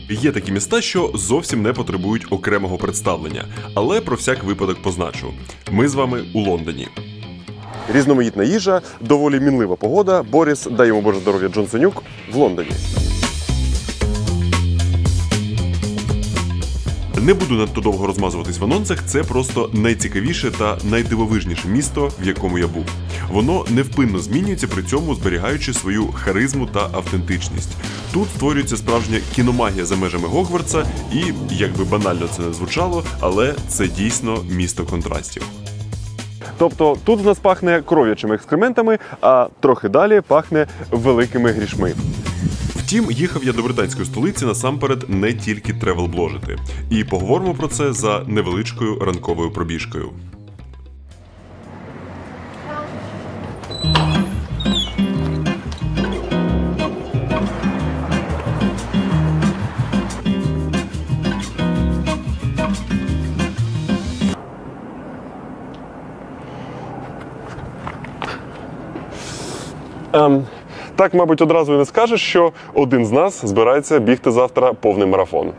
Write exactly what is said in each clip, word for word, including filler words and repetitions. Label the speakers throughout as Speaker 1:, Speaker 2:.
Speaker 1: Є такі міста, що зовсім не потребують окремого представлення, але про всяк випадок позначу. Ми з вами у Лондоні. Різноманітна їжа, доволі мінлива погода. Борис, дай йому Боже здоров'я, Джонсонюк, в Лондоні. Не буду надто довго розмазуватись в анонсах, це просто найцікавіше та найдивовижніше місто, в якому я був. Воно невпинно змінюється, при цьому зберігаючи свою харизму та автентичність. Тут створюється справжня кіномагія за межами Гогвартса і, як би банально це не звучало, але це дійсно місто контрастів. Тобто тут в нас пахне кров'ячими екскрементами, а трохи далі пахне великими грішми. Втім, їхав я до британської столиці насамперед не тільки тревел-бложити. І поговоримо про це за невеличкою ранковою пробіжкою. Ем... Так, мабуть, одразу і не скажеш, що один з нас збирається бігти завтра повний марафон.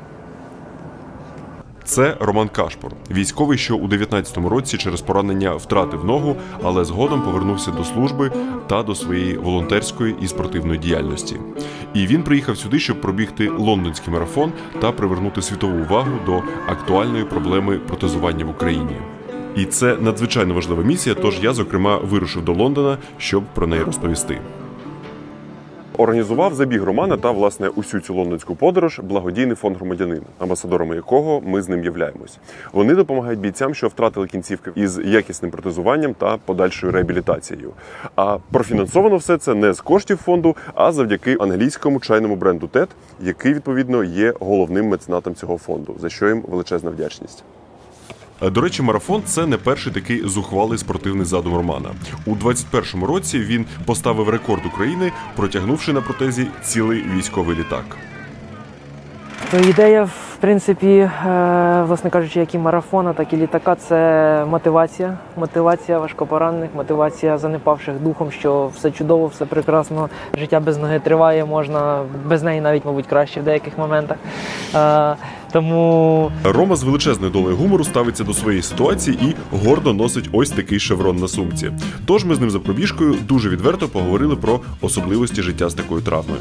Speaker 1: Це Роман Кашпур, військовий, що у дев'ятнадцятому році через поранення втратив ногу, але згодом повернувся до служби та до своєї волонтерської і спортивної діяльності. І він приїхав сюди, щоб пробігти лондонський марафон та привернути світову увагу до актуальної проблеми протезування в Україні. І це надзвичайно важлива місія, тож я, зокрема, вирушив до Лондона, щоб про неї розповісти. Організував забіг Романа та, власне, усю цю лондонську подорож благодійний фонд «Громадянин», амбасадорами якого ми з ним являємось. Вони допомагають бійцям, що втратили кінцівки, із якісним протезуванням та подальшою реабілітацією. А профінансовано все це не з коштів фонду, а завдяки англійському чайному бренду тед, який, відповідно, є головним меценатом цього фонду, за що їм величезна вдячність. До речі, марафон – це не перший такий зухвалий спортивний задум Романа. У двадцять першому році він поставив рекорд України, протягнувши на протезі цілий військовий літак.
Speaker 2: То ідея, в принципі, власне кажучи, як і марафона, так і літака – це мотивація. Мотивація важкопоранених, мотивація занепавших духом, що все чудово, все прекрасно, життя без ноги триває, можна без неї навіть, мабуть, краще в деяких моментах. Тому...
Speaker 1: Рома з величезною долею гумору ставиться до своєї ситуації і гордо носить ось такий шеврон на сумці. Тож ми з ним за пробіжкою дуже відверто поговорили про особливості життя з такою травмою.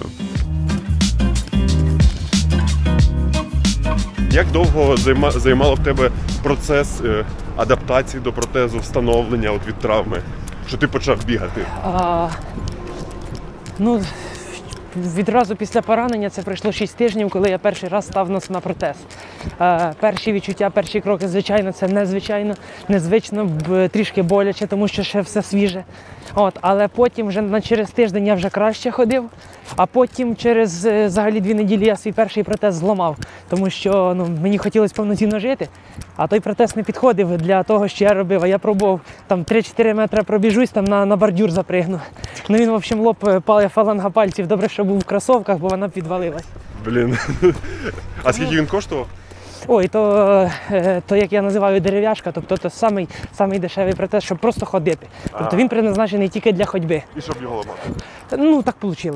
Speaker 1: Як довго займало в тебе процес адаптації до протезу, встановлення от від травми, що ти почав бігати?
Speaker 2: А, ну, відразу після поранення це пройшло шість тижнів, коли я перший раз став на, на протез. А, перші відчуття, перші кроки, звичайно, це незвичайно, незвично, трішки боляче, тому що ще все свіже. От, але потім вже на через тиждень я вже краще ходив, а потім через взагалі дві неділі я свій перший протез зламав, тому що ну, мені хотілося повноцінно жити, а той протез не підходив для того, що я робив. А я пробував там три-чотири метри пробіжусь, там на, на бордюр запригну. Ну він, в общем, лоб пала фаланга пальців. Добре, що був в кросовках, бо вона підвалилась.
Speaker 1: Блін. А скільки він коштував?
Speaker 2: Ой, то, то як я називаю дерев'яшка, тобто це самий, самий дешевий протез, щоб просто ходити. Тобто він призначений тільки для ходьби.
Speaker 1: І щоб його ламати?
Speaker 2: Ну, так вийшло.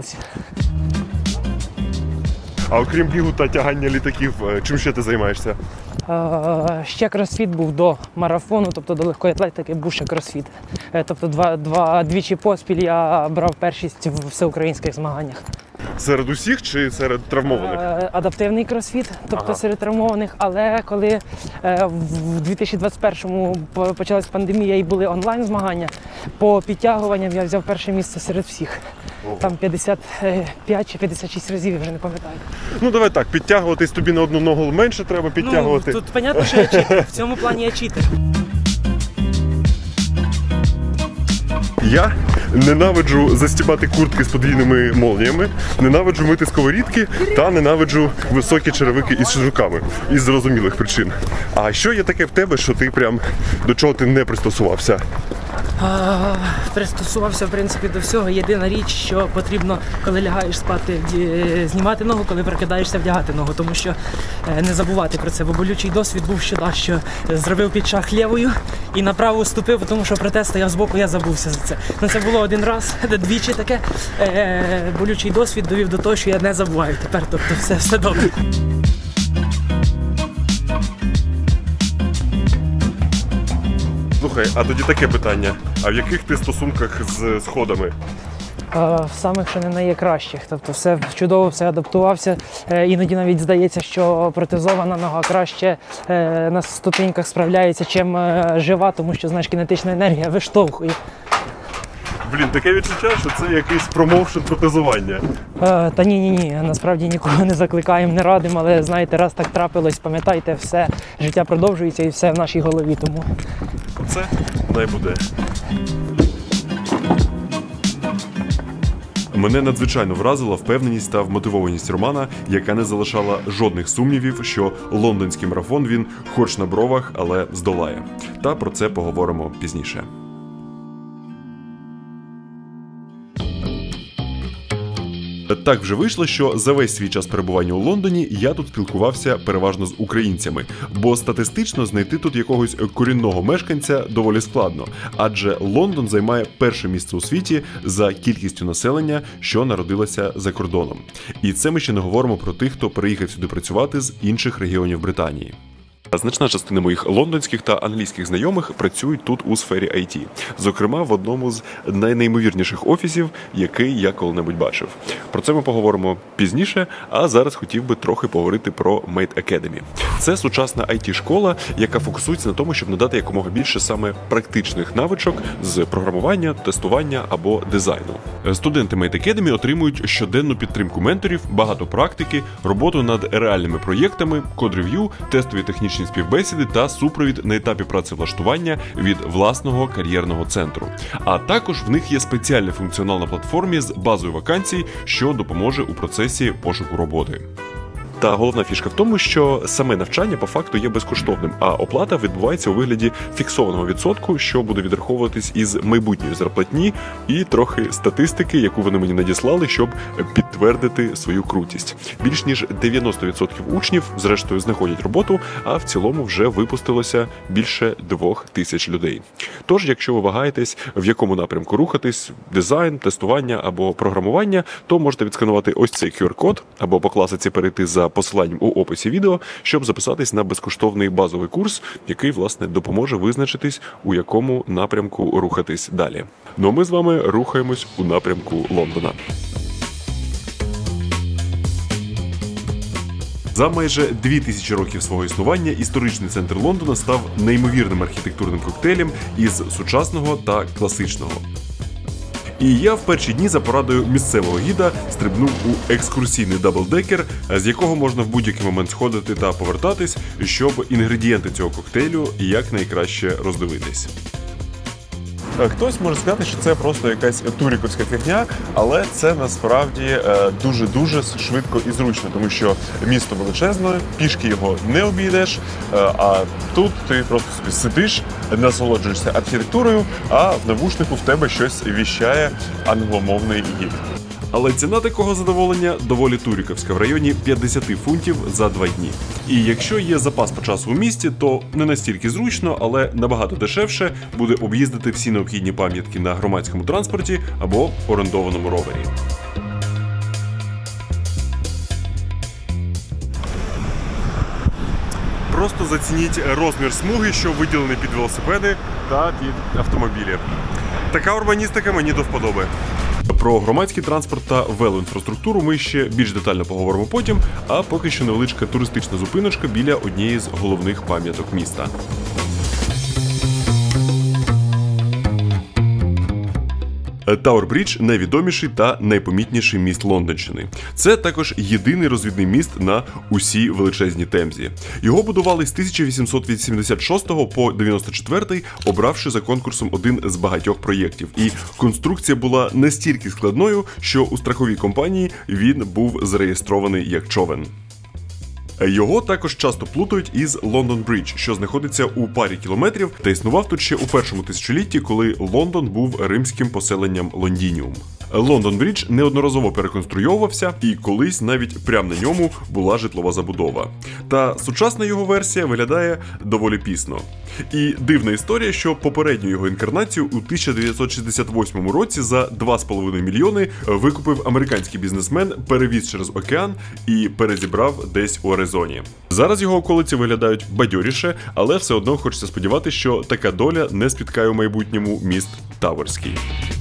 Speaker 1: А окрім бігу та тягання літаків, чим ще ти займаєшся?
Speaker 2: Ще кросфіт був до марафону, тобто до легкої атлетики був ще кросфіт. Тобто два, два, двічі поспіль я брав першість в всеукраїнських змаганнях.
Speaker 1: Серед усіх чи серед травмованих?
Speaker 2: Адаптивний кросфіт, тобто ага. серед травмованих, але коли в дві тисячі двадцять першому почалась пандемія і були онлайн змагання, по підтягуванням я взяв перше місце серед всіх. Ого. Там п'ятдесят п'ять чи п'ятдесят шість разів, я вже не пам'ятаю.
Speaker 1: Ну давай так, підтягуватись тобі на одну ногу менше треба підтягувати.
Speaker 2: Ну, тут понятно, що я читер, в цьому плані я читер.
Speaker 1: Я ненавиджу застібати куртки з подвійними молніями, ненавиджу мити сковорідки та ненавиджу високі черевики із шнурками, із зрозумілих причин. А що є таке в тебе, що ти прям до чого ти не пристосувався?
Speaker 2: А, пристосувався, в принципі, до всього. Єдина річ, що потрібно, коли лягаєш спати, знімати ногу, коли прокидаєшся, вдягати ногу. Тому що не забувати про це, бо болючий досвід був ще, да, що зробив підшах лівою і на праву ступив, тому що протез стояв збоку, я забувся за це. Ну, це було один раз, двічі таке. Е, болючий досвід довів до того, що я не забуваю тепер, тобто все, все добре.
Speaker 1: Слухай, а тоді таке питання. А в яких ти стосунках з сходами?
Speaker 2: В самих, що не найкращих. Тобто все чудово, все адаптувався. Іноді навіть здається, що протезована нога краще на ступеньках справляється, чим жива, тому що, знаєш, кінетична енергія виштовхує.
Speaker 1: Блін, таке відчуття, що це якийсь промоушен протезування.
Speaker 2: Е, та ні-ні-ні, насправді нікого не закликаємо, не радимо, але, знаєте, раз так трапилось, пам'ятайте, все, життя продовжується і все в нашій голові, тому...
Speaker 1: Це най буде. Мене надзвичайно вразила впевненість та вмотивованість Романа, яка не залишала жодних сумнівів, що лондонський марафон він хоч на бровах, але здолає. Та про це поговоримо пізніше. Так вже вийшло, що за весь свій час перебування у Лондоні я тут спілкувався переважно з українцями, бо статистично знайти тут якогось корінного мешканця доволі складно, адже Лондон займає перше місце у світі за кількістю населення, що народилося за кордоном. І це ми ще не говоримо про тих, хто переїхав сюди працювати з інших регіонів Британії. Значна частина моїх лондонських та англійських знайомих працюють тут у сфері ай ті. Зокрема, в одному з найнеймовірніших офісів, який я коли-небудь бачив. Про це ми поговоримо пізніше, а зараз хотів би трохи поговорити про Made Academy. Це сучасна ай ті-школа, яка фокусується на тому, щоб надати якомога більше саме практичних навичок з програмування, тестування або дизайну. Студенти Made Academy отримують щоденну підтримку менторів, багато практики, роботу над реальними проєктами, код-рев'ю, тестові технічні співбесіди та супровід на етапі працевлаштування від власного кар'єрного центру. А також в них є спеціальний функціонал на платформі з базою вакансій, що допоможе у процесі пошуку роботи. Та головна фішка в тому, що саме навчання по факту є безкоштовним, а оплата відбувається у вигляді фіксованого відсотку, що буде відраховуватись із майбутньої зарплатні, і трохи статистики, яку вони мені надіслали, щоб підтвердити свою крутість. Більш ніж дев'яносто відсотків учнів, зрештою, знаходять роботу, а в цілому вже випустилося більше двох тисяч людей. Тож, якщо ви вагаєтесь, в якому напрямку рухатись, дизайн, тестування або програмування, то можете відсканувати ось цей кю ар-код, або по класиці перейти за посиланням у описі відео, щоб записатись на безкоштовний базовий курс, який, власне, допоможе визначитись, у якому напрямку рухатись далі. Ну а ми з вами рухаємось у напрямку Лондона. За майже дві тисячі років свого існування історичний центр Лондона став неймовірним архітектурним коктейлем із сучасного та класичного. І я в перші дні за порадою місцевого гіда стрибнув у екскурсійний даблдекер, з якого можна в будь-який момент сходити та повертатись, щоб інгредієнти цього коктейлю якнайкраще роздивитись. Хтось може сказати, що це просто якась туріківська фігня, але це насправді дуже-дуже швидко і зручно, тому що місто величезне, пішки його не обійдеш, а тут ти просто собі сидиш, насолоджуєшся архітектурою, а в навушнику в тебе щось віщає англомовний гід. Але ціна такого задоволення доволі туріківська, в районі п'ятдесят фунтів за два дні. І якщо є запас по часу у місті, то не настільки зручно, але набагато дешевше буде об'їздити всі необхідні пам'ятки на громадському транспорті або орендованому ровері. Просто зацініть розмір смуги, що виділений під велосипеди та під автомобілі. Така урбаністика мені до вподоби. Про громадський транспорт та велоінфраструктуру ми ще більш детально поговоримо потім, а поки що невеличка туристична зупиночка біля однієї з головних пам'яток міста. Тауер-Брідж – найвідоміший та найпомітніший міст Лондонщини. Це також єдиний розвідний міст на усій величезній Темзі. Його будували з тисяча вісімсот вісімдесят шостого по дев'яносто четвертий, обравши за конкурсом один з багатьох проєктів. І конструкція була настільки складною, що у страховій компанії він був зареєстрований як човен. Його також часто плутають із Лондон Бридж, що знаходиться у парі кілометрів та існував тут ще у першому тисячолітті, коли Лондон був римським поселенням Лондініум. Лондон Бридж неодноразово переконструйовувався, і колись навіть прямо на ньому була житлова забудова. Та сучасна його версія виглядає доволі пісно. І дивна історія, що попередню його інкарнацію у тисяча дев'ятсот шістдесят восьмому році за два з половиною мільйони викупив американський бізнесмен, перевіз через океан і перезібрав десь у Аризоні. Зараз його околиці виглядають бадьоріше, але все одно хочеться сподіватися, що така доля не спіткає у майбутньому міст Таверський.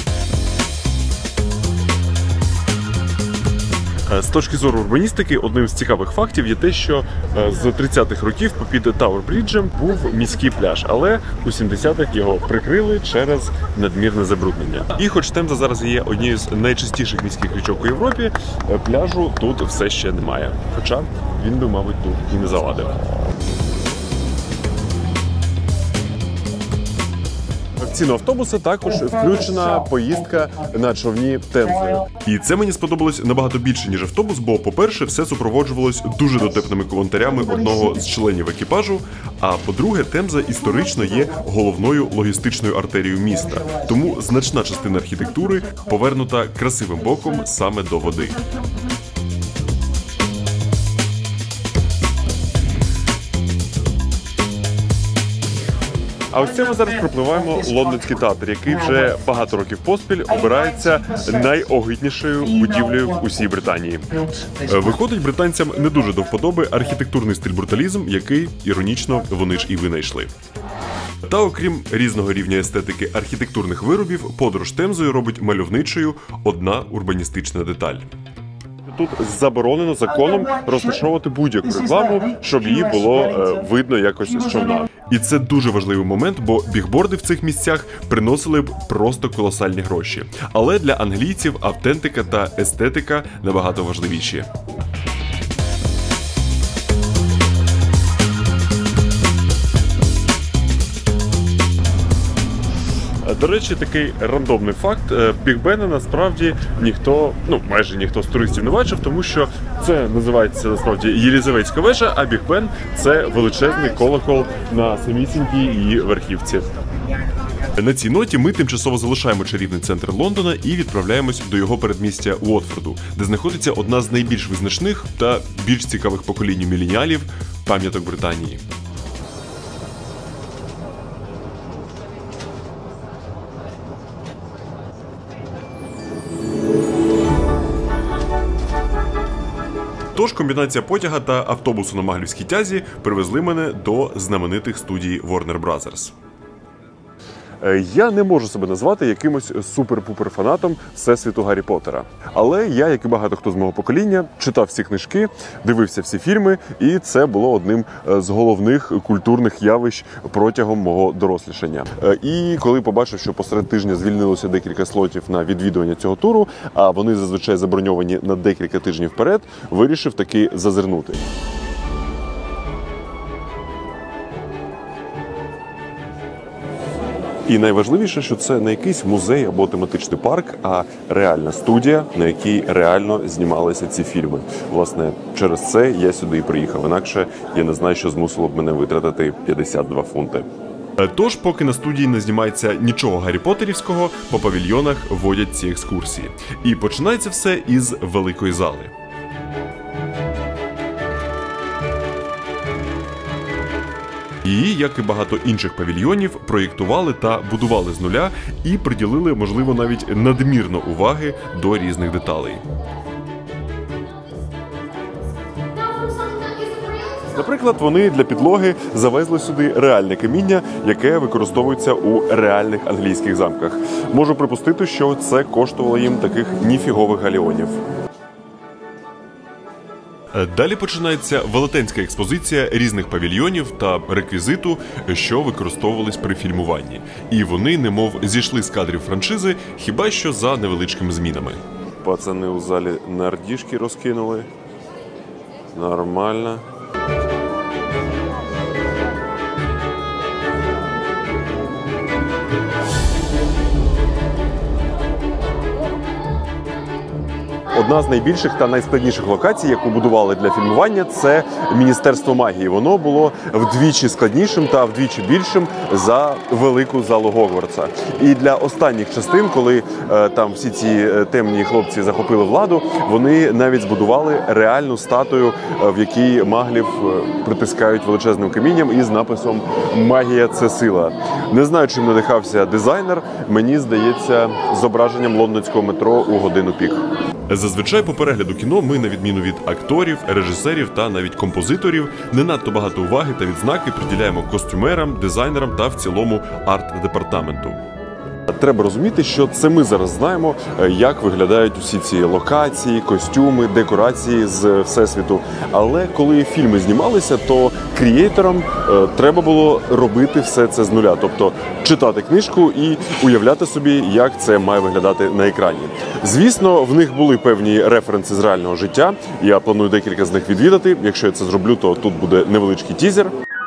Speaker 1: З точки зору урбаністики, одним з цікавих фактів є те, що з тридцятих років попід Тауер-Бріджем був міський пляж, але у сімдесятих його прикрили через надмірне забруднення. І хоч Темза зараз є однією з найчистіших міських річок у Європі, пляжу тут все ще немає. Хоча він би, мабуть, тут і не завадив. В ціну автобуса також включена поїздка на човні Темзою. І це мені сподобалось набагато більше, ніж автобус, бо, по-перше, все супроводжувалось дуже дотепними коментарями одного з членів екіпажу, а по-друге, Темза історично є головною логістичною артерією міста, тому значна частина архітектури повернута красивим боком саме до води. А ось це ми зараз пропливаємо Лондонський театр, який вже багато років поспіль обирається найогиднішою будівлею в усій Британії. Виходить, британцям не дуже до вподоби архітектурний стиль бруталізм, який, іронічно, вони ж і винайшли. Та окрім різного рівня естетики архітектурних виробів, подорож Темзою робить мальовничою одна урбаністична деталь. Тут заборонено законом розташовувати будь-яку рекламу, щоб її було е, видно якось з човна. І це дуже важливий момент, бо бігборди в цих місцях приносили б просто колосальні гроші. Але для англійців автентика та естетика набагато важливіші. До речі, такий рандомний факт. Біг Бена насправді ніхто, ну майже ніхто з туристів не бачив, тому що це називається насправді Єлізаветська вежа, а Біг Бен – це величезний колокол на самісінькій її верхівці. На цій ноті ми тимчасово залишаємо чарівний центр Лондона і відправляємось до його передмістя Уотфорду, де знаходиться одна з найбільш визначних та більш цікавих поколінь міленіалів пам'яток Британії. Тож комбінація потяга та автобусу на Маглівській тязі привезли мене до знаменитих студій Warner Brothers. Я не можу себе назвати якимось супер-пупер фанатом всесвіту Гаррі Поттера. Але я, як і багато хто з мого покоління, читав всі книжки, дивився всі фільми, і це було одним з головних культурних явищ протягом мого дорослішання. І коли побачив, що посеред тижня звільнилося декілька слотів на відвідування цього туру, а вони зазвичай заброньовані на декілька тижнів вперед, вирішив таки зазирнути. І найважливіше, що це не якийсь музей або тематичний парк, а реальна студія, на якій реально знімалися ці фільми. Власне, через це я сюди і приїхав. Інакше я не знаю, що змусило б мене витратити п'ятдесят два фунти. Тож, поки на студії не знімається нічого Гаррі Поттерівського, по павільйонах водять ці екскурсії. І починається все із великої зали. Її, як і багато інших павільйонів, проєктували та будували з нуля і приділили, можливо, навіть надмірно уваги до різних деталей. Наприклад, вони для підлоги завезли сюди реальне каміння, яке використовується у реальних англійських замках. Можу припустити, що це коштувало їм таких ніфігових галеонів. Далі починається велетенська експозиція різних павільйонів та реквізиту, що використовувались при фільмуванні. І вони, немов зійшли з кадрів франшизи, хіба що за невеличкими змінами. Пацани у залі нардішки розкинули. Нормально. Одна з найбільших та найскладніших локацій, яку будували для фільмування, це Міністерство магії. Воно було вдвічі складнішим та вдвічі більшим за велику залу Гогвартса. І для останніх частин, коли е, там всі ці е, темні хлопці захопили владу, вони навіть збудували реальну статую, е, в якій маглів е, притискають величезним камінням із написом «Магія – це сила». Не знаю, чим надихався дизайнер, мені здається, зображенням лондонського метро у годину пік. Зазвичай по перегляду кіно ми, на відміну від акторів, режисерів та навіть композиторів, не надто багато уваги та відзнаки приділяємо костюмерам, дизайнерам та в цілому арт-департаменту. Треба розуміти, що це ми зараз знаємо, як виглядають усі ці локації, костюми, декорації з Всесвіту. Але коли фільми знімалися, то крієйторам е, треба було робити все це з нуля. Тобто читати книжку і уявляти собі, як це має виглядати на екрані. Звісно, в них були певні референси з реального життя. Я планую декілька з них відвідати. Якщо я це зроблю, то тут буде невеличкий тізер.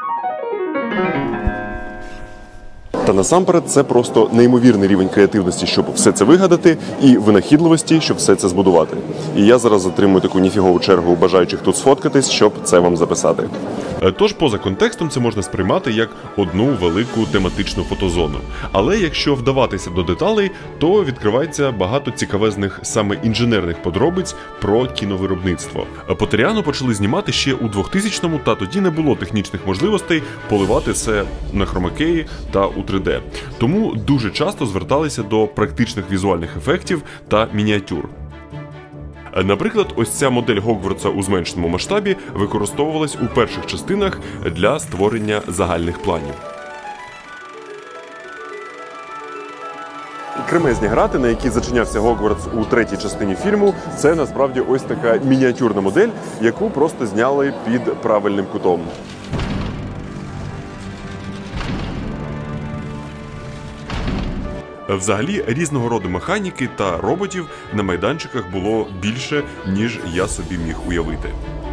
Speaker 1: Та насамперед це просто неймовірний рівень креативності, щоб все це вигадати, і винахідливості, щоб все це збудувати. І я зараз затримую таку ніфігову чергу бажаючих тут сфоткатись, щоб це вам записати. Тож, поза контекстом, це можна сприймати як одну велику тематичну фотозону. Але якщо вдаватися до деталей, то відкривається багато цікавезних саме інженерних подробиць про кіновиробництво. Потеріано почали знімати ще у двохтисячному, та тоді не було технічних можливостей поливати все на хромакеї та у три де. Тому дуже часто зверталися до практичних візуальних ефектів та мініатюр. Наприклад, ось ця модель Гогвартса у зменшеному масштабі використовувалась у перших частинах для створення загальних планів. Кремезні грати, на які зачинявся Гогвартс у третій частині фільму, це насправді ось така мініатюрна модель, яку просто зняли під правильним кутом. Взагалі, різного роду механіки та роботів на майданчиках було більше, ніж я собі міг уявити.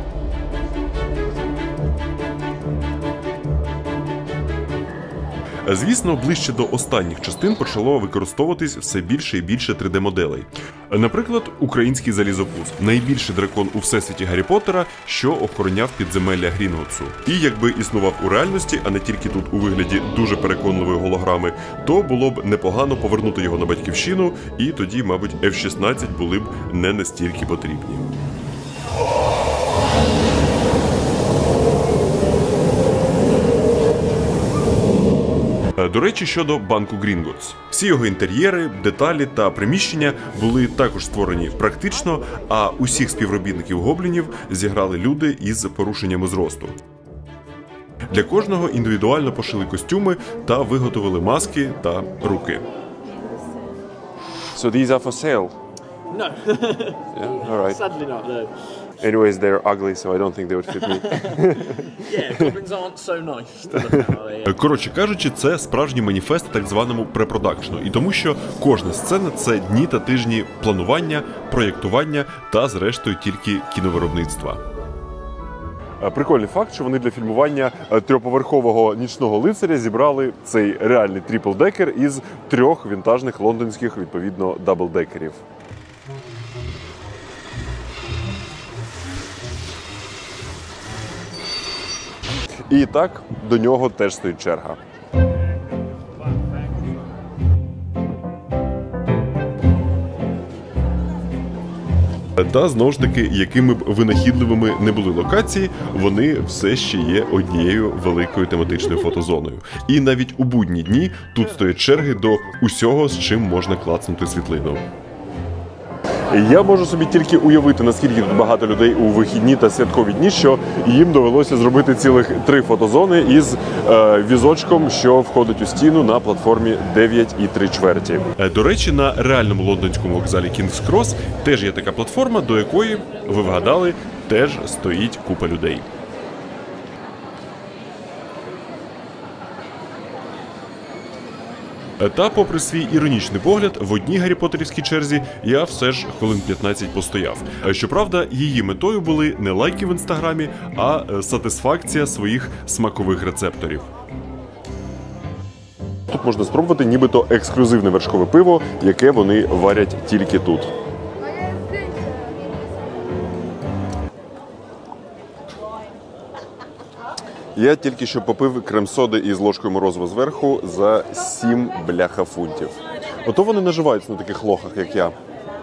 Speaker 1: Звісно, ближче до останніх частин почало використовуватись все більше і більше три де-моделей. Наприклад, український залізопуз – найбільший дракон у всесвіті Гаррі Поттера, що охороняв підземелля Грінготсу. І якби існував у реальності, а не тільки тут у вигляді дуже переконливої голограми, то було б непогано повернути його на батьківщину, і тоді, мабуть, еф шістнадцять були б не настільки потрібні. До речі, щодо банку Грінготс. Всі його інтер'єри, деталі та приміщення були також створені практично, а усіх співробітників гоблінів зіграли люди із порушеннями зросту. Для кожного індивідуально пошили костюми та виготовили маски та руки. So these are for sale?
Speaker 3: No.
Speaker 1: Yeah, all right.
Speaker 3: Sadly not, no.
Speaker 1: Anyways, they're ugly, so I don't think they would fit me.
Speaker 3: Yeah, goblins aren't so nice to look at, are they?
Speaker 1: Коротше кажучи, це справжній маніфест так званому препродакшну. І тому, що кожна сцена – це дні та тижні планування, проєктування та, зрештою, тільки кіновиробництва. Прикольний факт, що вони для фільмування трьохповерхового нічного лицаря зібрали цей реальний трипл-декер із трьох вінтажних лондонських, відповідно, даблдекерів. І так, до нього теж стоїть черга. Та, знову ж таки, якими б винахідливими не були локації, вони все ще є однією великою тематичною фотозоною. І навіть у будні дні тут стоять черги до усього, з чим можна клацнути світлину. Я можу собі тільки уявити, наскільки тут багато людей у вихідні та святкові дні, що їм довелося зробити цілих три фотозони із е, візочком, що входить у стіну на платформі дев'ять і три чверті. До речі, на реальному лондонському вокзалі King's Cross теж є така платформа, до якої, ви вгадали, теж стоїть купа людей. Та, попри свій іронічний погляд, в одній гаррі-поттерівській черзі я все ж хвилин п'ятнадцять постояв. Щоправда, її метою були не лайки в інстаграмі, а сатисфакція своїх смакових рецепторів. Тут можна спробувати нібито ексклюзивне вершкове пиво, яке вони варять тільки тут. Я тільки що попив крем-соди із ложкою морозива зверху за сім бляха фунтів. Ото вони наживаються на таких лохах, як я.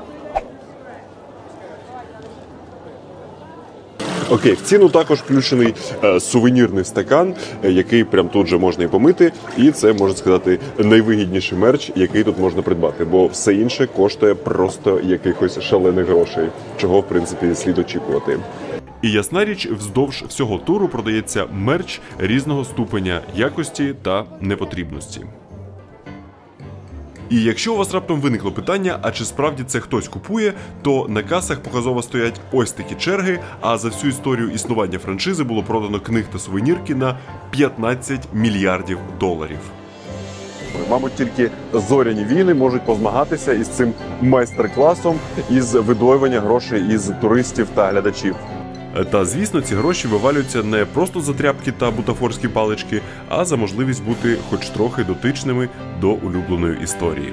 Speaker 1: Окей, в ціну також включений е, сувенірний стакан, е, який прям тут же можна і помити. І це, можна сказати, найвигідніший мерч, який тут можна придбати. Бо все інше коштує просто якихось шалених грошей, чого, в принципі, слід очікувати. І ясна річ, вздовж всього туру продається мерч різного ступеня якості та непотрібності. І якщо у вас раптом виникло питання, а чи справді це хтось купує, то на касах показово стоять ось такі черги, а за всю історію існування франшизи було продано книг та сувенірки на п'ятнадцять мільярдів доларів. Мабуть, тільки зоряні війни можуть позмагатися із цим майстер-класом із видоювання грошей із туристів та глядачів. Та, звісно, ці гроші вивалюються не просто за тряпки та бутафорські палички, а за можливість бути хоч трохи дотичними до улюбленої історії.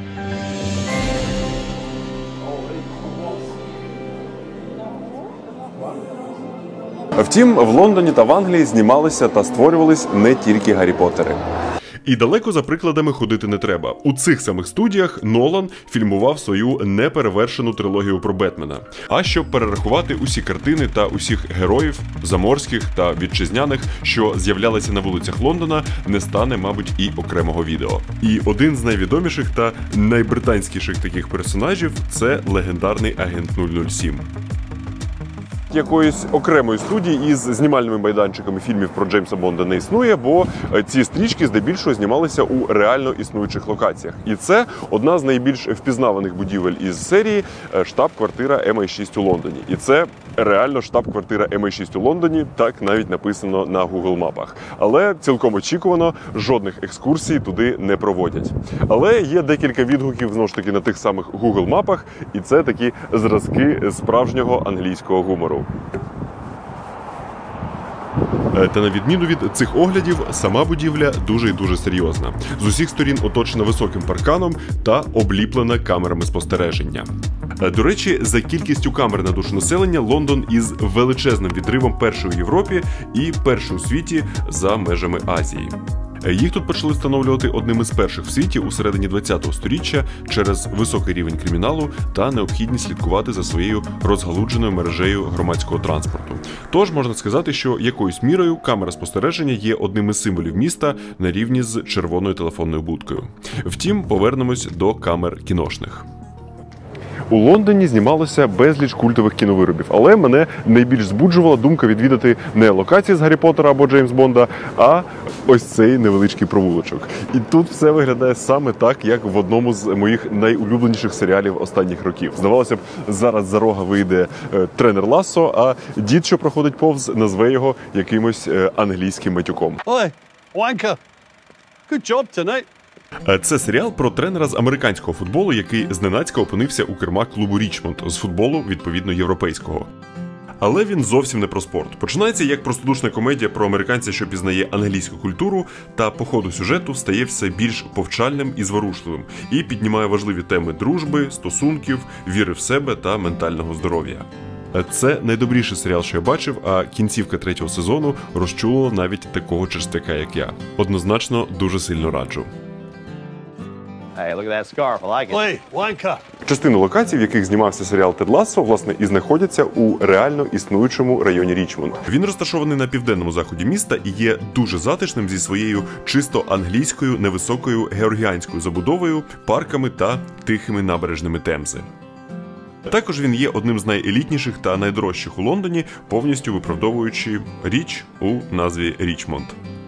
Speaker 1: Втім, в Лондоні та в Англії знімалися та створювались не тільки Гаррі Поттери. І далеко за прикладами ходити не треба. У цих самих студіях Нолан фільмував свою неперевершену трилогію про Бетмена. А щоб перерахувати усі картини та усіх героїв, заморських та вітчизняних, що з'являлися на вулицях Лондона, не стане, мабуть, і окремого відео. І один з найвідоміших та найбританськіших таких персонажів – це легендарний агент нуль нуль сім. Якоїсь окремої студії із знімальними майданчиками фільмів про Джеймса Бонда не існує, бо ці стрічки здебільшого знімалися у реально існуючих локаціях. І це одна з найбільш впізнаваних будівель із серії – штаб-квартира ем ай шість у Лондоні. І це реально штаб-квартира ем ай шість у Лондоні, так навіть написано на Google мапах. Але цілком очікувано, жодних екскурсій туди не проводять. Але є декілька відгуків, знову ж таки, на тих самих Google мапах, і це такі зразки справжнього англійського гумору. Та на відміну від цих оглядів, сама будівля дуже і дуже серйозна. З усіх сторін оточена високим парканом та обліплена камерами спостереження. До речі, за кількістю камер на душу населення Лондон із величезним відривом перший у Європі і перший у світі за межами Азії. Їх тут почали встановлювати одним із перших в світі у середині ХХ століття через високий рівень криміналу та необхідність слідкувати за своєю розгалудженою мережею громадського транспорту. Тож можна сказати, що якоюсь мірою камера спостереження є одним із символів міста на рівні з червоною телефонною будкою. Втім, повернемось до камер кіношних. У Лондоні знімалося безліч культових кіновиробів, але мене найбільш збуджувала думка відвідати не локації з Гаррі Поттера або Джеймс Бонда, а ось цей невеличкий провулочок. І тут все виглядає саме так, як в одному з моїх найулюбленіших серіалів останніх років. Здавалося б, зараз за рога вийде е, тренер Лассо, а дід, що проходить повз, назве його якимось е, англійським матюком.
Speaker 4: Ой, wanker. Good job tonight.
Speaker 1: Це серіал про тренера з американського футболу, який зненацька опинився у керма клубу Річмонд з футболу, відповідно, європейського. Але він зовсім не про спорт. Починається як простодушна комедія про американця, що пізнає англійську культуру, та по ходу сюжету стає все більш повчальним і зворушливим, і піднімає важливі теми дружби, стосунків, віри в себе та ментального здоров'я. Це найдобріший серіал, що я бачив, а кінцівка третього сезону розчулила навіть такого черствяка, як я. Однозначно, дуже сильно раджу.
Speaker 5: Hey, look at that scarf. I like it.
Speaker 4: Oi, wanker.
Speaker 1: Частину локацій, в яких знімався серіал «Тед Лассо», власне, і знаходяться у реально існуючому районі Річмонд. Він розташований на південному заході міста і є дуже затишним зі своєю чисто англійською, невисокою георгіанською забудовою, парками та тихими набережними Темзи. Також він є одним з найелітніших та найдорожчих у Лондоні, повністю виправдовуючи річ у назві Річмонд.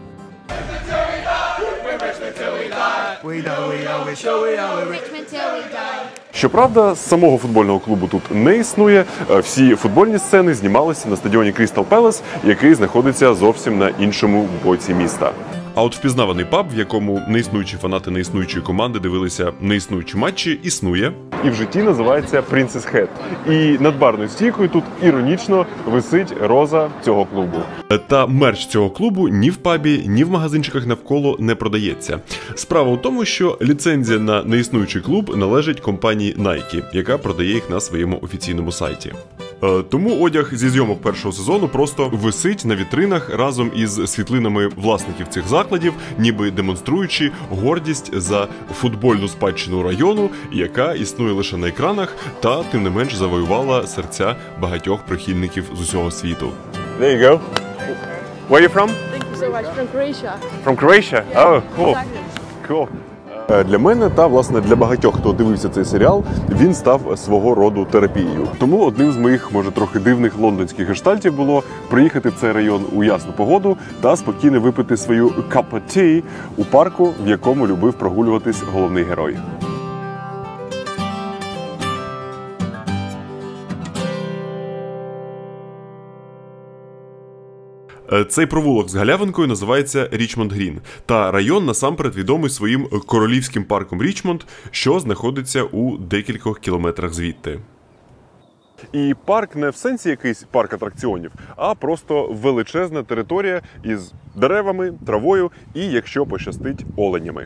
Speaker 1: Щоправда, самого футбольного клубу тут не існує. Всі футбольні сцени знімалися на стадіоні Crystal Palace, який знаходиться зовсім на іншому боці міста. А от впізнаваний паб, в якому неіснуючі фанати неіснуючої команди дивилися неіснуючі матчі, існує. І в житті називається Princess Head. І над барною стійкою тут іронічно висить роза цього клубу. Та мерч цього клубу ні в пабі, ні в магазинчиках навколо не продається. Справа в тому, що ліцензія на неіснуючий клуб належить компанії Nike, яка продає їх на своєму офіційному сайті. Тому одяг зі зйомок першого сезону просто висить на вітринах разом із світлинами власників цих закладів, ніби демонструючи гордість за футбольну спадщину району, яка існує лише на екранах, та тим не менш завоювала серця багатьох прихильників з усього світу.
Speaker 5: There you go. Where are you from?
Speaker 6: Thank you so much. From Croatia.
Speaker 5: From Croatia? Oh, cool. Cool.
Speaker 1: Для мене та, власне, для багатьох, хто дивився цей серіал, він став свого роду терапією. Тому одним з моїх, може, трохи дивних лондонських гештальтів було приїхати в цей район у ясну погоду та спокійно випити свою cup of tea у парку, в якому любив прогулюватись головний герой. Цей провулок з галявинкою називається Річмонд Грін, та район насамперед відомий своїм королівським парком Річмонд, що знаходиться у декількох кілометрах звідти. І парк не в сенсі якийсь парк атракціонів, а просто величезна територія із деревами, травою і, якщо пощастить, оленями.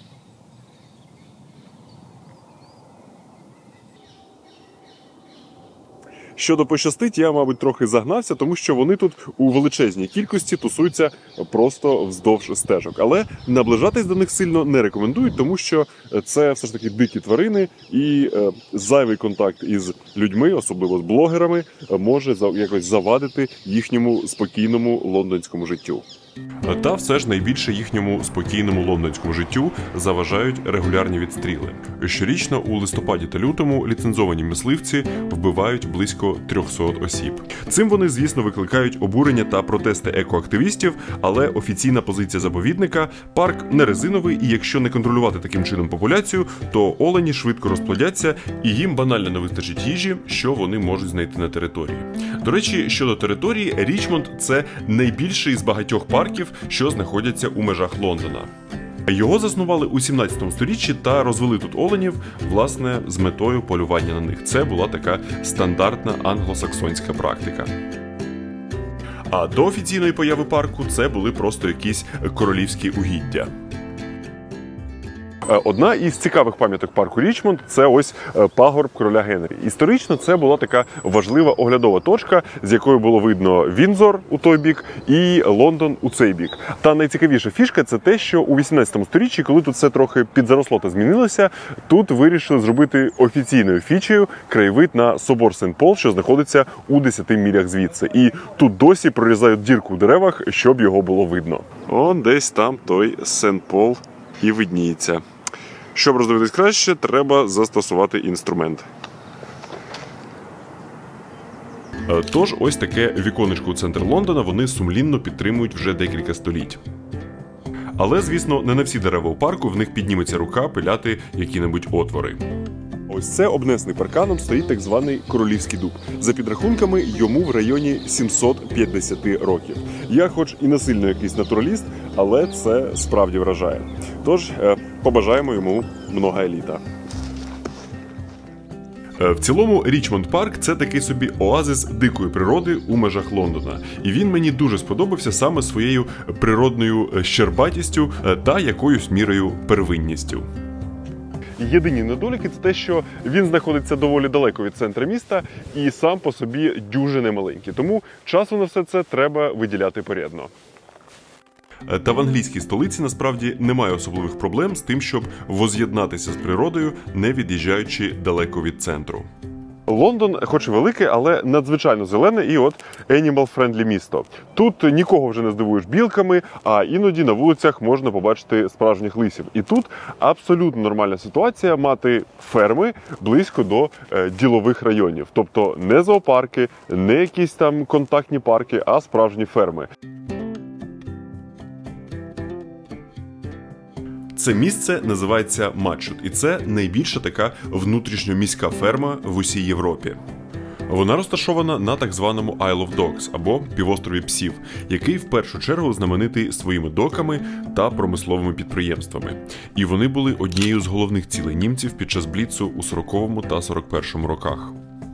Speaker 1: Щодо пощастить, я, мабуть, трохи загнався, тому що вони тут у величезній кількості тусуються просто вздовж стежок. Але наближатись до них сильно не рекомендують, тому що це все ж таки дикі тварини, і е, зайвий контакт із людьми, особливо з блогерами, може за, якось завадити їхньому спокійному лондонському життю. Та все ж найбільше їхньому спокійному лондонському життю заважають регулярні відстріли. Щорічно у листопаді та лютому ліцензовані мисливці вбивають близько трьохсот осіб. Цим вони, звісно, викликають обурення та протести екоактивістів, але офіційна позиція заповідника – парк не резиновий, і якщо не контролювати таким чином популяцію, то олені швидко розплодяться і їм банально не вистачить їжі, що вони можуть знайти на території. До речі, щодо території, Річмонд – це найбільший з багатьох парків, що знаходяться у межах Лондона. Його заснували у сімнадцятому сторіччі та розвели тут оленів, власне, з метою полювання на них. Це була така стандартна англосаксонська практика. А до офіційної появи парку це були просто якісь королівські угіддя. Одна із цікавих пам'яток парку Річмонд – це ось пагорб короля Генрі. Історично це була така важлива оглядова точка, з якої було видно Віндзор у той бік і Лондон у цей бік. Та найцікавіша фішка – це те, що у вісімнадцятому сторіччі, коли тут все трохи підзаросло та змінилося, тут вирішили зробити офіційною фічею краєвид на собор Сент-Пол, що знаходиться у десяти милях звідси. І тут досі прорізають дірку в деревах, щоб його було видно. Он десь там той Сент-Пол і видніється. Щоб роздивитись краще, треба застосувати інструмент. Тож, ось таке віконечко у центр Лондона вони сумлінно підтримують вже декілька століть. Але, звісно, не на всі дерева у парку в них підніметься рука пиляти які-небудь отвори. Ось це обнесений парканом стоїть так званий королівський дуб. За підрахунками, йому в районі сімсот п'ятдесят років. Я хоч і не сильно якийсь натураліст, але це справді вражає. Тож, побажаємо йому много еліта. В цілому, Річмонд Парк – це такий собі оазис дикої природи у межах Лондона. І він мені дуже сподобався саме своєю природною щербатістю та якоюсь мірою первинністю. Єдині недоліки – це те, що він знаходиться доволі далеко від центру міста і сам по собі дуже немаленький. Тому часу на все це треба виділяти порядно. Та в англійській столиці, насправді, немає особливих проблем з тим, щоб воз'єднатися з природою, не від'їжджаючи далеко від центру. Лондон, хоч і великий, але надзвичайно зелене і от animal-friendly місто. Тут нікого вже не здивуєш білками, а іноді на вулицях можна побачити справжніх лисів. І тут абсолютно нормальна ситуація мати ферми близько до е, ділових районів. Тобто не зоопарки, не якісь там контактні парки, а справжні ферми. Це місце називається Матчут, і це найбільша така внутрішньоміська ферма в усій Європі. Вона розташована на так званому Isle of Dogs, або півострові псів, який в першу чергу знаменитий своїми доками та промисловими підприємствами. І вони були однією з головних цілей німців під час Бліцу у сороковому та сорок першому роках.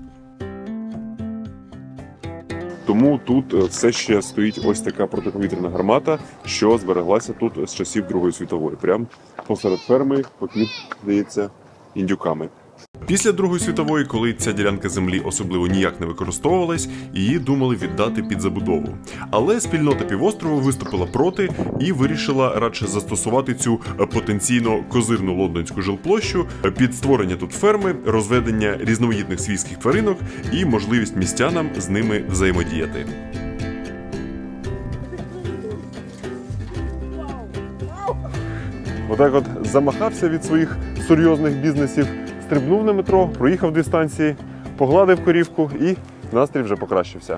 Speaker 1: Тому тут все ще стоїть ось така протиповітряна гармата, що збереглася тут з часів Другої світової. Прямо посеред ферми, покрит, здається, індюками. Після Другої світової, коли ця ділянка землі особливо ніяк не використовувалась, її думали віддати під забудову. Але спільнота півострову виступила проти і вирішила радше застосувати цю потенційно козирну лондонську жилплощу під створення тут ферми, розведення різновидних свійських тваринок і можливість містянам з ними взаємодіяти. Отак от замахався від своїх серйозних бізнесів, стрибнув на метро, проїхав дві станції, погладив корівку і настрій вже покращився.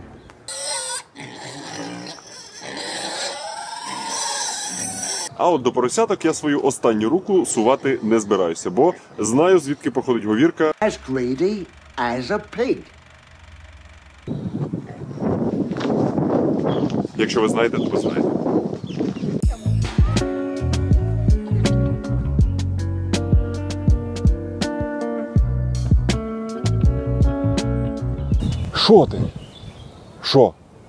Speaker 1: А от до поросяток я свою останню руку сувати не збираюся, бо знаю, звідки походить говірка.
Speaker 6: As greedy as a pig.
Speaker 1: Якщо ви знаєте, то ви знаєте. Що ти? Що?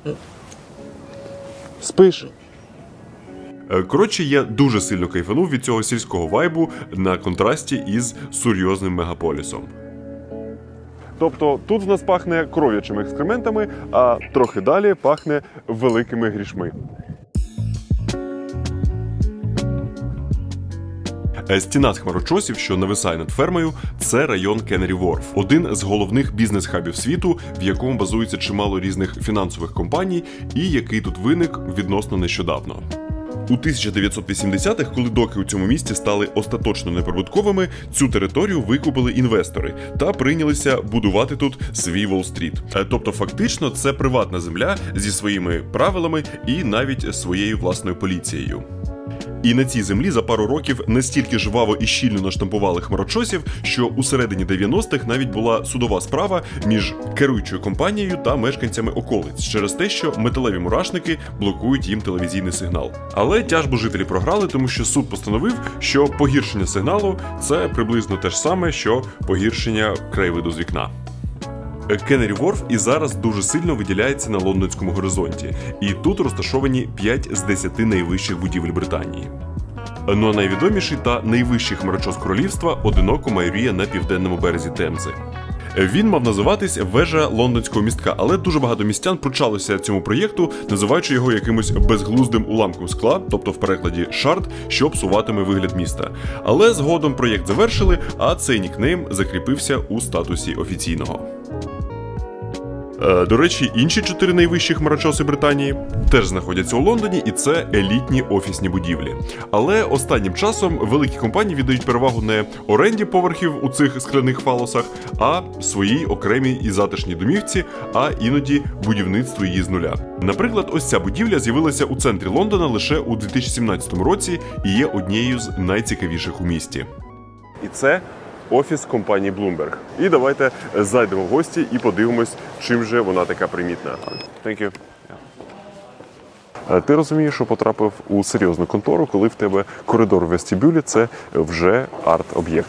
Speaker 1: Спиш? Коротше, я дуже сильно кайфанув від цього сільського вайбу на контрасті із серйозним мегаполісом. Тобто тут в нас пахне коров'ячими екскрементами, а трохи далі пахне великими грішми. Стіна з хмарочосів, що нависає над фермою, це район Кеннері Ворф, один з головних бізнес-хабів світу, в якому базується чимало різних фінансових компаній і який тут виник відносно нещодавно. У тисяча дев'ятсот вісімдесятих, коли доки у цьому місті стали остаточно неприбутковими, цю територію викупили інвестори та прийнялися будувати тут свій Уолл-стріт. Тобто фактично це приватна земля зі своїми правилами і навіть своєю власною поліцією. І на цій землі за пару років настільки жваво і щільно наштампували хмарочосів, що у середині дев'яностих навіть була судова справа між керуючою компанією та мешканцями околиць через те, що металеві мурашники блокують їм телевізійний сигнал. Але тяжбу жителі програли, тому що суд постановив, що погіршення сигналу – це приблизно те ж саме, що погіршення краєвиду з вікна. Кеннері Ворф і зараз дуже сильно виділяється на лондонському горизонті, і тут розташовані п'ять з десяти найвищих будівель Британії. Ну а найвідоміший та найвищий хмарочос королівства одиноко майоріє на південному березі Темзи. Він мав називатись «Вежа лондонського містка», але дуже багато містян пручалося цьому проєкту, називаючи його якимось безглуздим уламком скла, тобто в перекладі «шард», що псуватиме вигляд міста. Але згодом проєкт завершили, а цей нікнейм закріпився у статусі офіційного. До речі, інші чотири найвищі хмарочоси Британії теж знаходяться у Лондоні, і це елітні офісні будівлі. Але останнім часом великі компанії віддають перевагу не оренді поверхів у цих скляних фалосах, а своїй окремій і затишній домівці, а іноді будівництву її з нуля. Наприклад, ось ця будівля з'явилася у центрі Лондона лише у дві тисячі сімнадцятому році і є однією з найцікавіших у місті. І це офіс компанії Bloomberg. І давайте зайдемо в гості і подивимось, чим же вона така примітна. Thank you. Yeah. Ти розумієш, що потрапив у серйозну контору, коли в тебе коридор в вестибюлі – це вже арт-об'єкт.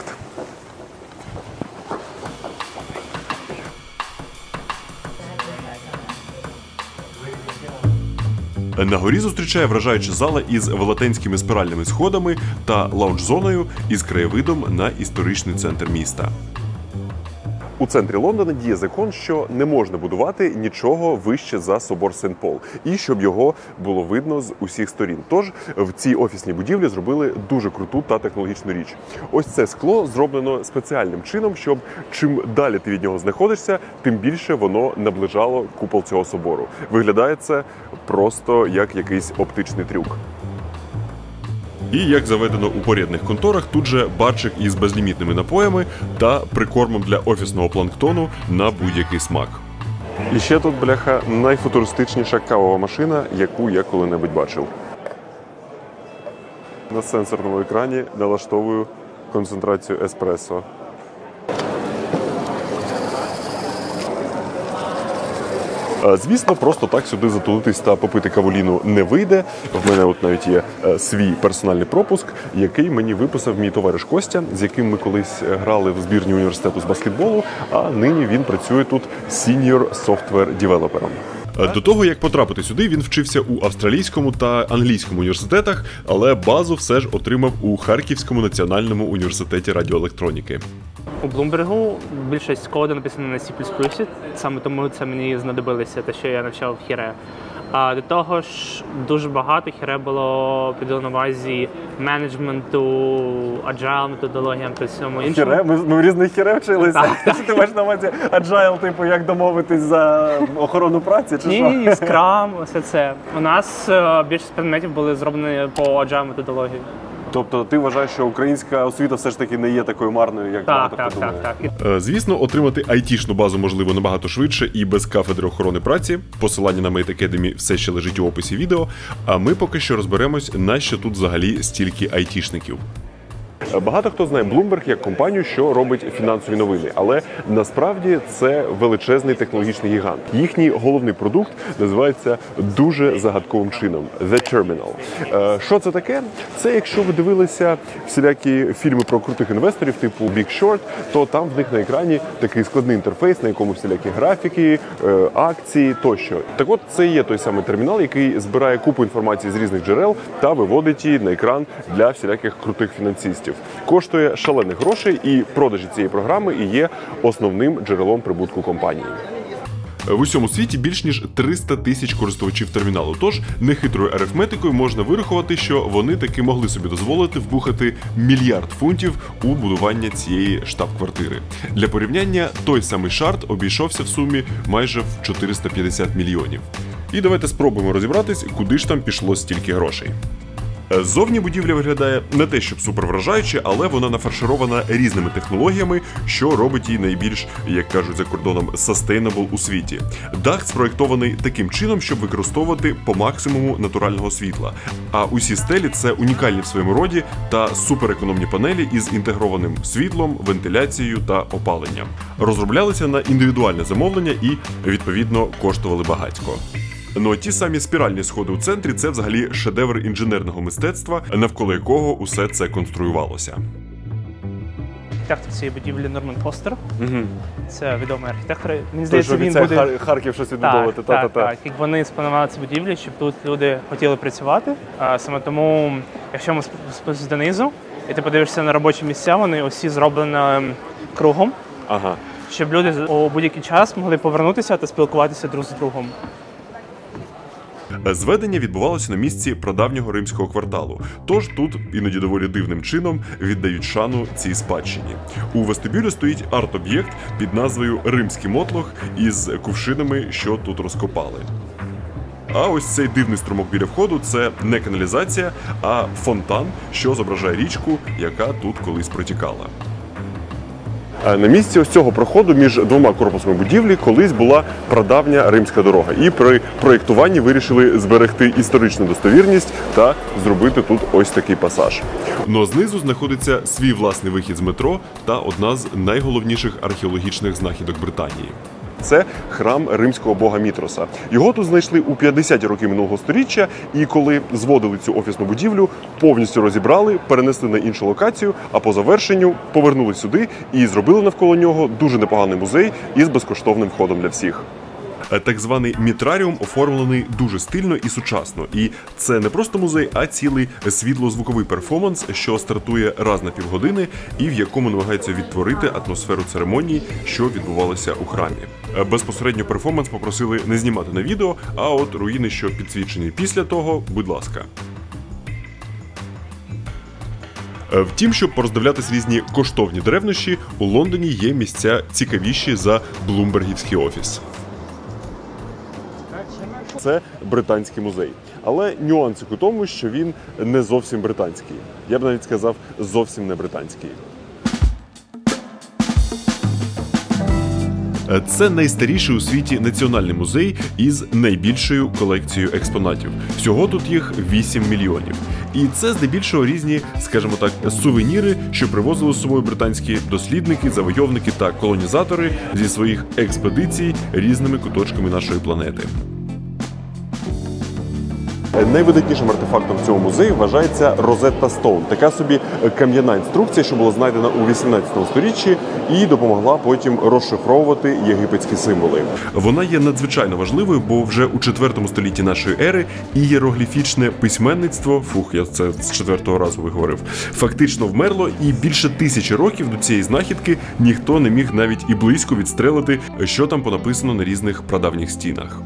Speaker 1: На горі зустрічає вражаюча зала із велетенськими спиральними сходами та лаунж-зоною із краєвидом на історичний центр міста. У центрі Лондона діє закон, що не можна будувати нічого вище за собор Сент-Пол, і щоб його було видно з усіх сторін. Тож в цій офісній будівлі зробили дуже круту та технологічну річ. Ось це скло зроблено спеціальним чином, щоб чим далі ти від нього знаходишся, тим більше воно наближало купол цього собору. Виглядає це просто як якийсь оптичний трюк. І, як заведено у порядних конторах, тут же барчик із безлімітними напоями та прикормом для офісного планктону на будь-який смак. І ще тут, бляха, найфутуристичніша кавова машина, яку я коли-небудь бачив. На сенсорному екрані налаштовую концентрацію еспресо. Звісно, просто так сюди затулитись та попити кавуліну не вийде. В мене от навіть є свій персональний пропуск, який мені виписав мій товариш Костя, з яким ми колись грали в збірні університету з баскетболу, а нині він працює тут senior software девелопером. До того, як потрапити сюди, він вчився у австралійському та англійському університетах, але базу все ж отримав у Харківському національному університеті радіоелектроніки.
Speaker 7: У Bloomberg більшість коду написано на сі плюс плюс, саме тому це мені знадобилося, те, що я навчав в Хіре. А до того ж, дуже багато Хіре було під на увазі менеджменту, agile методологіям та всьому іншому.
Speaker 8: Хіре? Ми, ми в різних хіре вчилися?
Speaker 7: Так, так.
Speaker 8: Чи ти маєш на увазі agile, типу, як домовитись за охорону праці, чи
Speaker 7: Ні,
Speaker 8: що?
Speaker 7: ні, Scrum, все це. У нас е, більшість предметів були зроблені по agile методології.
Speaker 8: Тобто ти вважаєш, що українська освіта все ж таки не є такою марною, як
Speaker 7: Так,
Speaker 8: багато
Speaker 7: так,
Speaker 8: хто
Speaker 7: так,
Speaker 8: думає?
Speaker 7: так.
Speaker 1: Е, Звісно, отримати айтішну базу можливо набагато швидше і без кафедри охорони праці. Посилання на Mate Academy все ще лежить у описі відео, а ми поки що розберемось, на що тут взагалі стільки айтішників. Багато хто знає Bloomberg як компанію, що робить фінансові новини, але насправді це величезний технологічний гігант. Їхній головний продукт називається дуже загадковим чином – The Terminal. Що це таке? Це якщо ви дивилися всілякі фільми про крутих інвесторів типу Big Short, то там в них на екрані такий складний інтерфейс, на якому всілякі графіки, акції тощо. Так от це є той самий термінал, який збирає купу інформації з різних джерел та виводить її на екран для всіляких крутих фінансистів. Коштує шалених грошей, і продажі цієї програми і є основним джерелом прибутку компанії. В усьому світі більш ніж триста тисяч користувачів терміналу, тож нехитрою арифметикою можна вирахувати, що вони таки могли собі дозволити вбухати мільярд фунтів у будування цієї штаб-квартири. Для порівняння, той самий шарт обійшовся в сумі майже в чотириста п'ятдесят мільйонів. І давайте спробуємо розібратись, куди ж там пішло стільки грошей. Ззовні будівля виглядає не те, щоб супервражаюче, але вона нафарширована різними технологіями, що робить її найбільш, як кажуть за кордоном, sustainable у світі. Дах спроєктований таким чином, щоб використовувати по максимуму натурального світла. А усі стелі – це унікальні в своєму роді та суперекономні панелі із інтегрованим світлом, вентиляцією та опаленням. Розроблялися на індивідуальне замовлення і, відповідно, коштували багатько. Ну а ті самі спіральні сходи у центрі – це взагалі шедевр інженерного мистецтва, навколо якого усе це конструювалося.
Speaker 7: Архітектор цієї будівлі Норман Фостер.
Speaker 8: Угу.
Speaker 7: Це відомий архітектор. Мені
Speaker 8: Той,
Speaker 7: здається,
Speaker 8: що
Speaker 7: він
Speaker 8: обіцяє
Speaker 7: буде...
Speaker 8: Хар- Харків щось відбудовувати.
Speaker 7: Так, так, так. Як вони спланували цю будівлю, щоб тут люди хотіли працювати. А саме тому, якщо ми спустимося донизу, і ти подивишся на робочі місця, вони усі зроблені кругом,
Speaker 8: Ага.
Speaker 7: щоб люди у будь-який час могли повернутися та спілкуватися друг з другом.
Speaker 1: Зведення відбувалося на місці прадавнього римського кварталу, тож тут іноді доволі дивним чином віддають шану цій спадщині. У вестибюлі стоїть арт-об'єкт під назвою «Римський мотлох» із кувшинами, що тут розкопали. А ось цей дивний струмок біля входу – це не каналізація, а фонтан, що зображає річку, яка тут колись протікала. На місці ось цього проходу між двома корпусами будівлі колись була прадавня римська дорога. І при проєктуванні вирішили зберегти історичну достовірність та зробити тут ось такий пасаж. Но знизу знаходиться свій власний вихід з метро та одна з найголовніших археологічних знахідок Британії. Це храм римського бога Мітроса. Його тут знайшли у п'ятдесяті роки минулого сторіччя, і коли зводили цю офісну будівлю, повністю розібрали, перенесли на іншу локацію, а по завершенню повернули сюди і зробили навколо нього дуже непоганий музей із безкоштовним входом для всіх. Так званий мітраріум оформлений дуже стильно і сучасно. І це не просто музей, а цілий світло-звуковий перформанс, що стартує раз на півгодини і в якому намагаються відтворити атмосферу церемоній, що відбувалися у храмі. Безпосередньо перформанс попросили не знімати на відео, а от руїни, що підсвічені після того, будь ласка. Втім, щоб пороздивлятись різні коштовні древнощі, у Лондоні є місця цікавіші за блумбергівський офіс. Це британський музей. Але нюансик у тому, що він не зовсім британський. Я б навіть сказав, зовсім не британський. Це найстаріший у світі національний музей із найбільшою колекцією експонатів. Всього тут їх вісім мільйонів. І це здебільшого різні, скажімо так, сувеніри, що привозили з собою британські дослідники, завойовники та колонізатори зі своїх експедицій різними куточками нашої планети. Найвидатнішим артефактом в цьому музеї вважається Розетта Стоун. Така собі кам'яна інструкція, що була знайдена у вісімнадцятому сторіччі і допомогла потім розшифровувати єгипетські символи. Вона є надзвичайно важливою, бо вже у четвертому столітті нашої ери ієрогліфічне письменництво, фух, я це з четвертого разу виговорив, фактично вмерло, і більше тисячі років до цієї знахідки ніхто не міг навіть і близько відстрелити, що там понаписано на різних прадавніх стінах.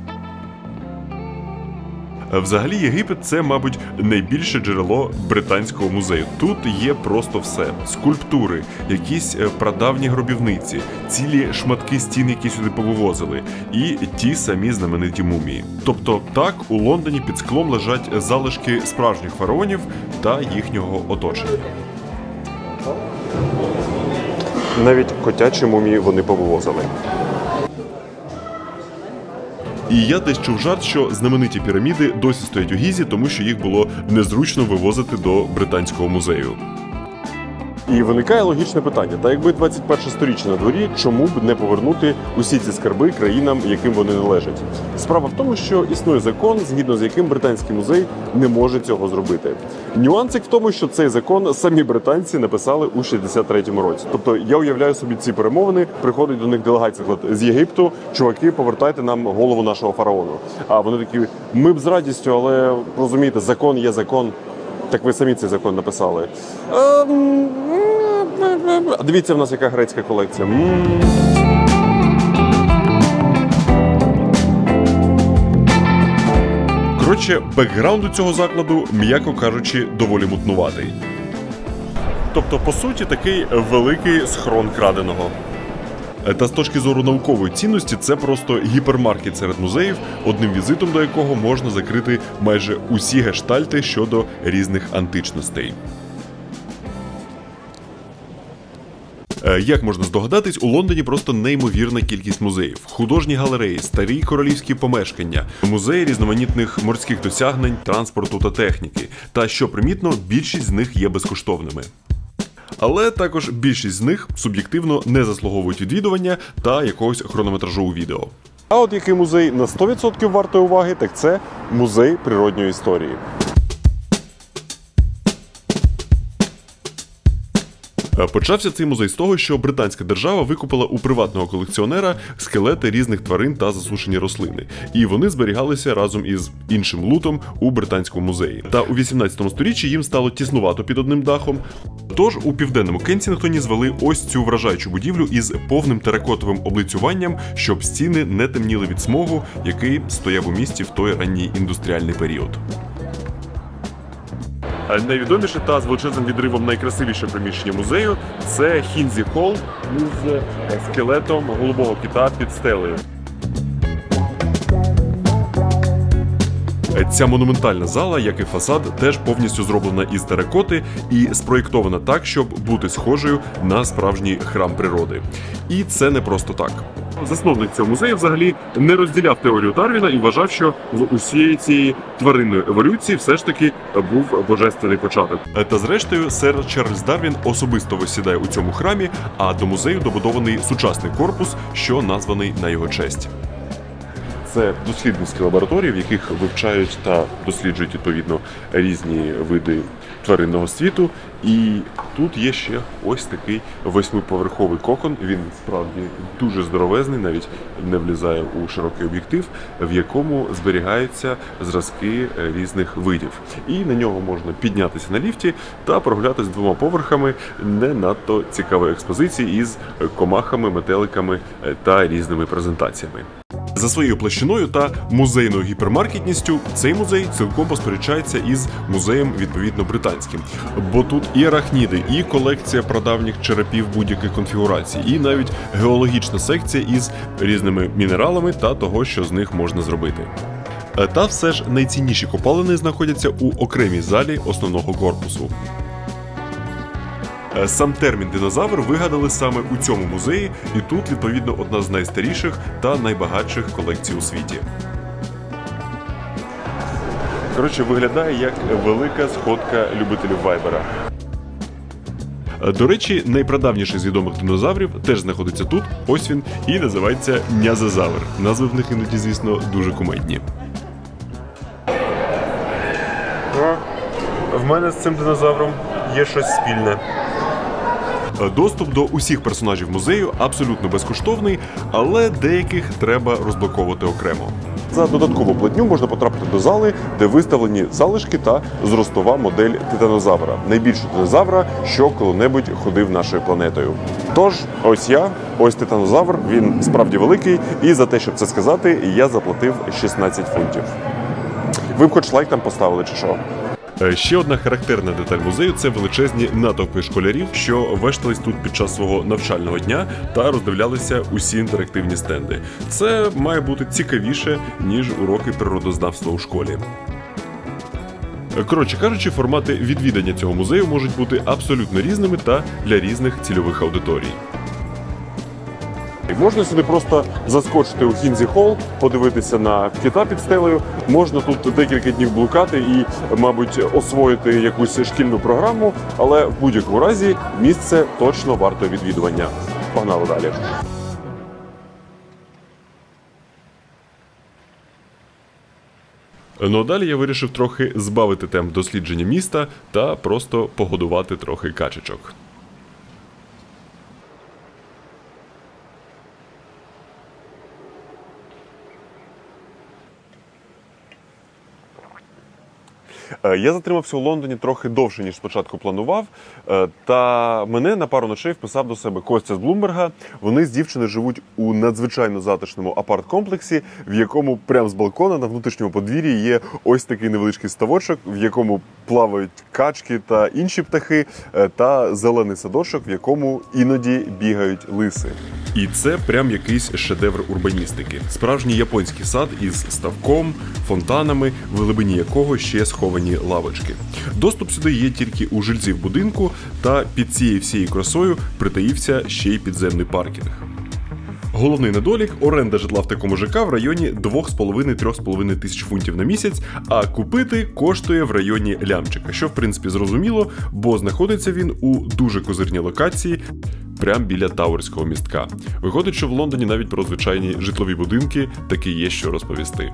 Speaker 1: Взагалі, Єгипет – це, мабуть, найбільше джерело британського музею. Тут є просто все. Скульптури, якісь прадавні гробівниці, цілі шматки стін, які сюди повивозили, і ті самі знамениті мумії. Тобто так, у Лондоні під склом лежать залишки справжніх фараонів та їхнього оточення. Навіть котячі мумії вони повивозили. І я десь чув жарт, що знамениті піраміди досі стоять у Гізі, тому що їх було незручно вивозити до британського музею. І виникає логічне питання, та якби двадцять перше сторіччя на дворі, чому б не повернути усі ці скарби країнам, яким вони належать? Справа в тому, що існує закон, згідно з яким британський музей не може цього зробити. Нюансик в тому, що цей закон самі британці написали у шістдесят третьому році. Тобто я уявляю собі ці перемовини, приходить до них делегація з Єгипту, чуваки, повертайте нам голову нашого фараону. А вони такі, ми б з радістю, але, розумієте, закон є закон. Так ви самі цей закон написали. А дивіться, в нас яка грецька колекція. Коротше, бекграунд у цього закладу, м'яко кажучи, доволі мутнуватий. Тобто, по суті, такий великий схрон краденого. Та з точки зору наукової цінності це просто гіпермаркет серед музеїв, одним візитом до якого можна закрити майже усі гештальти щодо різних античностей. Як можна здогадатись, у Лондоні просто неймовірна кількість музеїв. Художні галереї, старі королівські помешкання, музеї різноманітних морських досягнень, транспорту та техніки. Та, що примітно, більшість з них є безкоштовними. Але також більшість з них суб'єктивно не заслуговують відвідування та якогось хронометражу у відео. А от який музей на сто відсотків вартої уваги, так це музей природньої історії. Почався цей музей з того, що британська держава викупила у приватного колекціонера скелети різних тварин та засушені рослини. І вони зберігалися разом із іншим лутом у британському музеї. Та у вісімнадцятому сторіччі їм стало тіснувато під одним дахом. Тож у південному Кенсінгтоні звели ось цю вражаючу будівлю із повним теракотовим облицюванням, щоб стіни не темніли від смогу, який стояв у місті в той ранній індустріальний період. Найвідоміше та з величезним відривом найкрасивіше приміщення музею – це Хінзі Холл із скелетом голубого кита під стелею. Ця монументальна зала, як і фасад, теж повністю зроблена із теракоти і спроєктована так, щоб бути схожою на справжній храм природи. І це не просто так. Засновник цього музею взагалі не розділяв теорію Дарвіна і вважав, що в усієї цієї тваринної еволюції все ж таки був божественний початок. Та зрештою, сер Чарльз Дарвін особисто висідає у цьому храмі, а до музею добудований сучасний корпус, що названий на його честь. Це дослідницькі лабораторії, в яких вивчають та досліджують, відповідно, різні види тваринного світу. І тут є ще ось такий восьмиповерховий кокон. Він, справді, дуже здоровезний, навіть не влізає у широкий об'єктив, в якому зберігаються зразки різних видів. І на нього можна піднятися на ліфті та прогулятися двома поверхами не надто цікавої експозиції із комахами, метеликами та різними презентаціями. За своєю площиною та музейною гіпермаркетністю цей музей цілком посперечається із музеєм, відповідно, британським. Бо тут і арахніди, і колекція прадавніх черепів будь-яких конфігурацій, і навіть геологічна секція із різними мінералами та того, що з них можна зробити. Та все ж найцінніші копалини знаходяться у окремій залі основного корпусу. Сам термін «динозавр» вигадали саме у цьому музеї, і тут, відповідно, одна з найстаріших та найбагатших колекцій у світі. Коротше, виглядає як велика сходка любителів вайбера. До речі, найпрадавніший з відомих динозаврів теж знаходиться тут, ось він, і називається Нязезавр. Назви в них іноді, звісно, дуже кумедні. мене з цим динозавром є щось спільне. Доступ до усіх персонажів музею абсолютно безкоштовний, але деяких треба розблоковувати окремо. За додаткову платню можна потрапити до зали, де виставлені залишки та зростова модель титанозавра. Найбільшого динозавра, що коли-небудь ходив нашою планетою. Тож, ось я, ось титанозавр, він справді великий, і за те, щоб це сказати, я заплатив шістнадцять фунтів. Ви б хоч лайк там поставили чи що? Ще одна характерна деталь музею – це величезні натовпи школярів, що вештались тут під час свого навчального дня та роздивлялися усі інтерактивні стенди. Це має бути цікавіше, ніж уроки природознавства у школі. Коротше кажучи, формати відвідання цього музею можуть бути абсолютно різними та для різних цільових аудиторій. Можна сюди просто заскочити у Хінзі Холл, подивитися на кита під стелею. Можна тут декілька днів блукати і, мабуть, освоїти якусь шкільну програму, але в будь-якому разі місце точно варто відвідування. Погнали далі. Ну а далі я вирішив трохи збавити темп дослідження міста та просто погодувати трохи качечок. Я затримався у Лондоні трохи довше, ніж спочатку планував, та мене на пару ночей вписав до себе Костя з Блумберга. Вони з дівчиною живуть у надзвичайно затишному апарт-комплексі, в якому прямо з балкона на внутрішньому подвір'ї є ось такий невеличкий ставочок, в якому плавають качки та інші птахи, та зелений садочок, в якому іноді бігають лиси. І це прям якийсь шедевр урбаністики. Справжній японський сад із ставком, фонтанами, в глибині якого ще сховані лавочки. Доступ сюди є тільки у жильців будинку, та під цією всією красою притаївся ще й підземний паркінг. Головний недолік – оренда житла в такому ЖК в районі дві з половиною - три з половиною тисяч фунтів на місяць, а купити коштує в районі лямчика, що в принципі зрозуміло, бо знаходиться він у дуже козирній локації, прямо біля Тауерського містка. Виходить, що в Лондоні навіть про звичайні житлові будинки таки є що розповісти.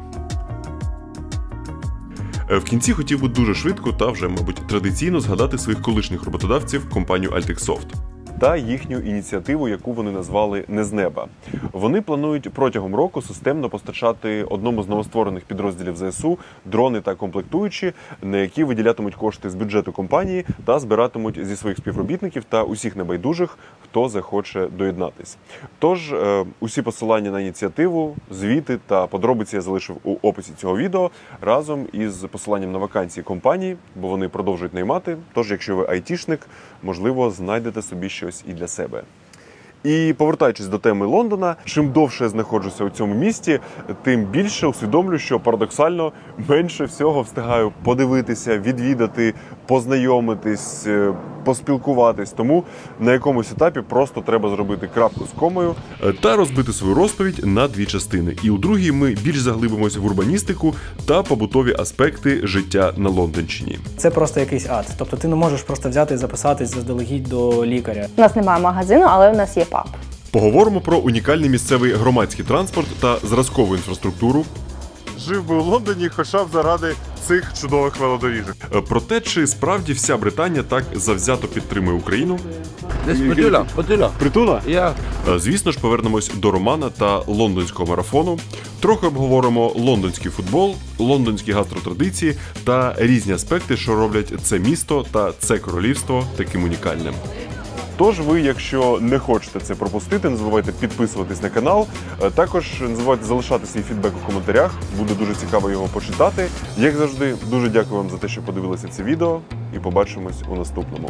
Speaker 1: В кінці хотів би дуже швидко та вже, мабуть, традиційно згадати своїх колишніх роботодавців, компанію Altexsoft. Та їхню ініціативу, яку вони назвали «Не з неба». Вони планують протягом року системно постачати одному з новостворених підрозділів ЗСУ дрони та комплектуючі, на які виділятимуть кошти з бюджету компанії та збиратимуть зі своїх співробітників та усіх небайдужих, хто захоче доєднатись. Тож, е, усі посилання на ініціативу, звіти та подробиці я залишив у описі цього відео разом із посиланням на вакансії компанії, бо вони продовжують наймати. Тож, якщо ви айтішник, можливо, знайдете собі щось і для себе. І повертаючись до теми Лондона, чим довше я знаходжуся у цьому місті, тим більше усвідомлю, що парадоксально менше всього встигаю подивитися, відвідати, познайомитись, поспілкуватись. Тому на якомусь етапі просто треба зробити крапку з комою та розбити свою розповідь на дві частини. І у другій ми більш заглибимося в урбаністику та побутові аспекти життя на Лондонщині.
Speaker 9: Це просто якийсь ад. Тобто ти не можеш просто взяти і записатись заздалегідь до лікаря.
Speaker 10: У нас немає магазину, але у нас є паб.
Speaker 1: Поговоримо про унікальний місцевий громадський транспорт та зразкову інфраструктуру. Жив би у Лондоні хоча б заради цих чудових велодоріжок. Про те, чи справді вся Британія так завзято підтримує Україну.
Speaker 3: Десь притула, притула.
Speaker 1: Притула?
Speaker 3: Я.
Speaker 1: Звісно ж, повернемось до Романа та лондонського марафону. Трохи обговоримо лондонський футбол, лондонські гастротрадиції та різні аспекти, що роблять це місто та це королівство таким унікальним. Тож ви, якщо не хочете це пропустити, не забувайте підписуватись на канал. Також не забувайте залишати свій фідбек у коментарях, буде дуже цікаво його почитати. Як завжди, дуже дякую вам за те, що подивилися це відео, і побачимось у наступному.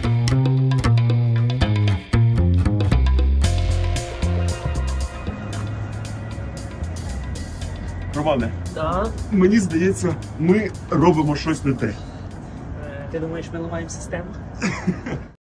Speaker 4: Романе,
Speaker 2: Так?
Speaker 4: мені здається, ми робимо щось не те.
Speaker 2: Ти думаєш, ми ламаємо систему?